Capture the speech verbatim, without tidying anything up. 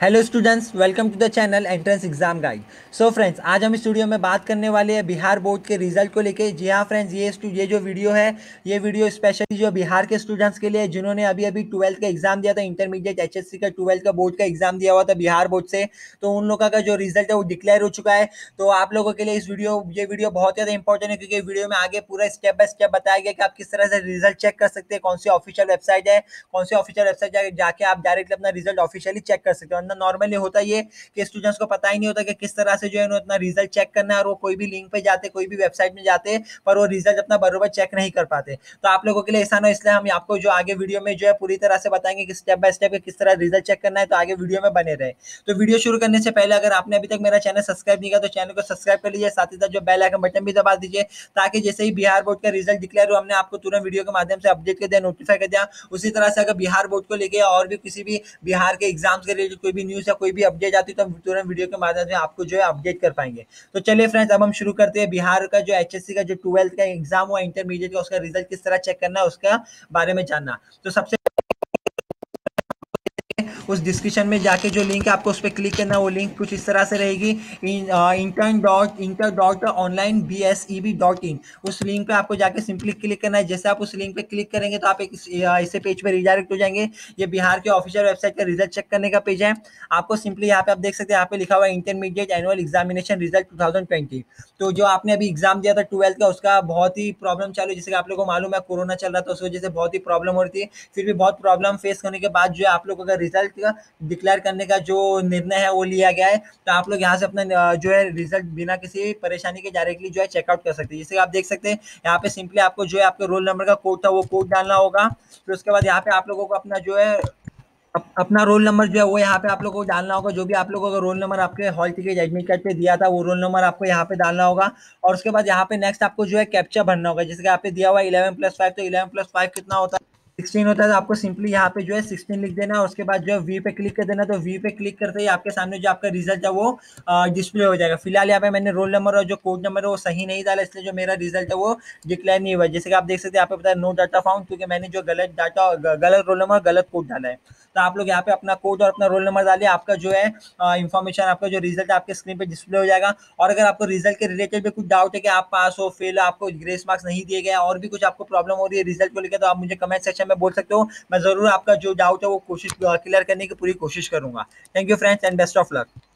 Hello students, welcome to the channel entrance exam guide. So friends, आज हम इस video में बात करने वाले हैं बिहार बोर्ड के रिजल्ट को लेके। जी हाँ फ्रेंड्स, ये ये जो वीडियो है, ये वीडियो स्पेशली जो बिहार के स्टूडेंट्स के लिए जिन्होंने अभी अभी ट्वेल्थ का एग्जाम दिया था, इंटरमीडिएट एचएससी का ट्वेल्थ का बोर्ड का एग्जाम दिया हुआ था बिहार बोर्ड से। तो उन लोगों का जो रिजल्ट है वो डिक्लेयर हो चुका है। तो आप लोगों के लिए इस वीडियो ये वीडियो बहुत ज़्यादा इंपॉर्टेंट है, क्योंकि वीडियो में आगे पूरा स्टेप बाय स्टेप बताया गया कि आप किस तरह से रिजल्ट चेक कर सकते हैं, कौन सी ऑफिशियल वेबसाइट है, कौन सी ऑफिशियल वेबसाइट जाके आप डायरेक्टली अपना रिजल्ट ऑफिशियली चेक कर सकते हो। वरना नॉर्मली होता है ये कि स्टूडेंट्स को पता ही नहीं होता कि किस तरह से जो है अपना रिजल्ट चेक करना है, और वो कोई भी लिंक पे जाते, कोई भी वेबसाइट में जाते, पर वो रिजल्ट अपना बरोबर चेक नहीं कर पाते। तो आप लोगों के लिए ऐसा ना, इसलिए हम आपको जो आगे वीडियो में जो है पूरी तरह से बताएंगे कि स्टेप बाय स्टेप किस तरह रिजल्ट चेक करना है। तो आगे वीडियो में बने रहे। तो वीडियो शुरू करने से पहले अगर आपने अभी तक मेरा चैनल सब्सक्राइब नहीं किया तो चैनल को सब्सक्राइब कर लीजिए, साथ ही साथ जो बेल आइकन बटन भी दबा दीजिए, ताकि जैसे ही बिहार बोर्ड का रिजल्ट डिक्लेयर हो, हमने आपको तुरंत वीडियो के माध्यम से अपडेट कर दिया, नोटिफाई कर दिया। उसी तरह से अगर बिहार बोर्ड को लेके और भी किसी भी बिहार के एग्जाम्स के रिलेटेड कोई भी न्यूज़ या कोई भी अपडेट आती है तो तुरंत वीडियो के माध्यम से आपको जो है अपडेट कर पाएंगे। तो चलिए फ्रेंड्स, अब हम शुरू करते हैं। बिहार का जो एचएससी का जो ट्वेल्थ का एग्जाम हुआ, इंटरमीडिएट का, उसका रिजल्ट किस तरह चेक करना है उसका बारे में जानना। तो सबसे उस डिस्क्रिप्शन में जाके जो लिंक है आपको उस पर क्लिक करना है। वो लिंक कुछ इस तरह से रहेगी, intern dot inter dot online B S E B dot in. उस लिंक पे आपको जाके सिंपली क्लिक करना है। जैसे आप उस लिंक पे क्लिक करेंगे तो आप एक ऐसे पेज पे रिडायरेक्ट हो जाएंगे। ये बिहार के ऑफिशियल वेबसाइट का रिजल्ट चेक करने का पेज है। आपको सिंपली यहाँ पे आप देख सकते हैं, यहाँ पे लिखा हुआ है intermediate annual examination result two thousand twenty. तो जो आपने अभी एग्जाम दिया था ट्वेल्थ का, उसका बहुत ही प्रॉब्लम चालू है। जैसे कि आप लोगों को मालूम है, कोरोना चल रहा था, उस वजह से बहुत ही प्रॉब्लम हो रही थी। फिर भी बहुत प्रॉब्लम फेस करने के बाद जो है आप लोगों का रिजल्ट का डिक्लेयर करने का जो निर्णय है वो लिया गया है। तो आप लोग यहाँ से अपना अ, जो है रिजल्ट बिना किसी परेशानी के डायरेक्टली जो है चेकआउट कर सकते हैं। जैसे आप देख सकते हैं, यहाँ पे सिंपली आपको जो है आपके रोल नंबर का कोड था वो कोड डालना होगा। फिर उसके बाद यहाँ पे आप लोगों को अपना जो है अप, अपना रोल नंबर जो है वो यहाँ पे आप लोगों को डालना होगा। जो भी आप लोगों का रोल नंबर आपके हॉल टिकट एडमिट कार्ड पे दिया था, वो रोल नंबर आपको यहाँ पे डालना होगा। और उसके बाद यहाँ पे नेक्स्ट आपको जो है कैप्चा भरना होगा। जैसे कि यहाँ पे दिया हुआ है इलेवन प्लस फाइव, तो इलेवन प्लस फाइव कितना होता है, सिक्सटीन होता है। तो आपको सिंपली यहाँ पे जो है सिक्सटीन लिख देना है। उसके बाद जो है वी पे क्लिक कर देना। तो वी पे क्लिक करते ही आपके सामने जो आपका रिजल्ट है वो डिस्प्ले हो जाएगा। फिलहाल यहाँ पे मैंने रोल नंबर और जो कोड नंबर है वो सही नहीं डाला, इसलिए जो मेरा रिजल्ट है वो डिक्लेयर नहीं हुआ। जैसे कि आप देख सकते हैं, यहाँ पे पता है नो डाटा फाउंड, क्योंकि मैंने जो गलत डाटा गलत रोल नंबर गलत कोड डाला है। तो आप लोग यहाँ पे अपना कोड और अपना रोल नंबर डालिए। आपका जो है इन्फॉर्मेशन, आपका जो रिजल्ट आपके स्क्रीन पे डिस्प्ले हो जाएगा। और अगर आपको रिजल्ट के रिलेटेड भी कुछ डाउट है कि आप पास हो फेल हो, आपको ग्रेस मार्क्स नहीं दिए गए, और भी कुछ आपको प्रॉब्लम हो रही है रिजल्ट को लेकर, तो आप मुझे कमेंट सेक्शन में बोल सकते हो। मैं जरूर आपका जो डाउट है वो कोशिश क्लियर करने की पूरी कोशिश करूंगा। Thank you friends and best of luck.